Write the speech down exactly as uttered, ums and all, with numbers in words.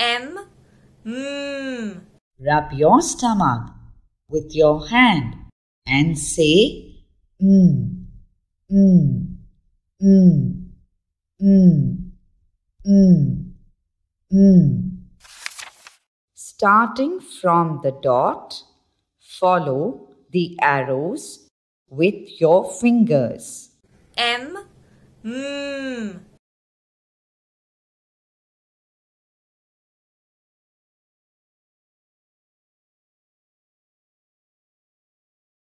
M, mm. Rub your stomach with your hand and say mm, mm, mm, mm, mm, mm. Starting from the dot, follow the arrows with your fingers. M, mm.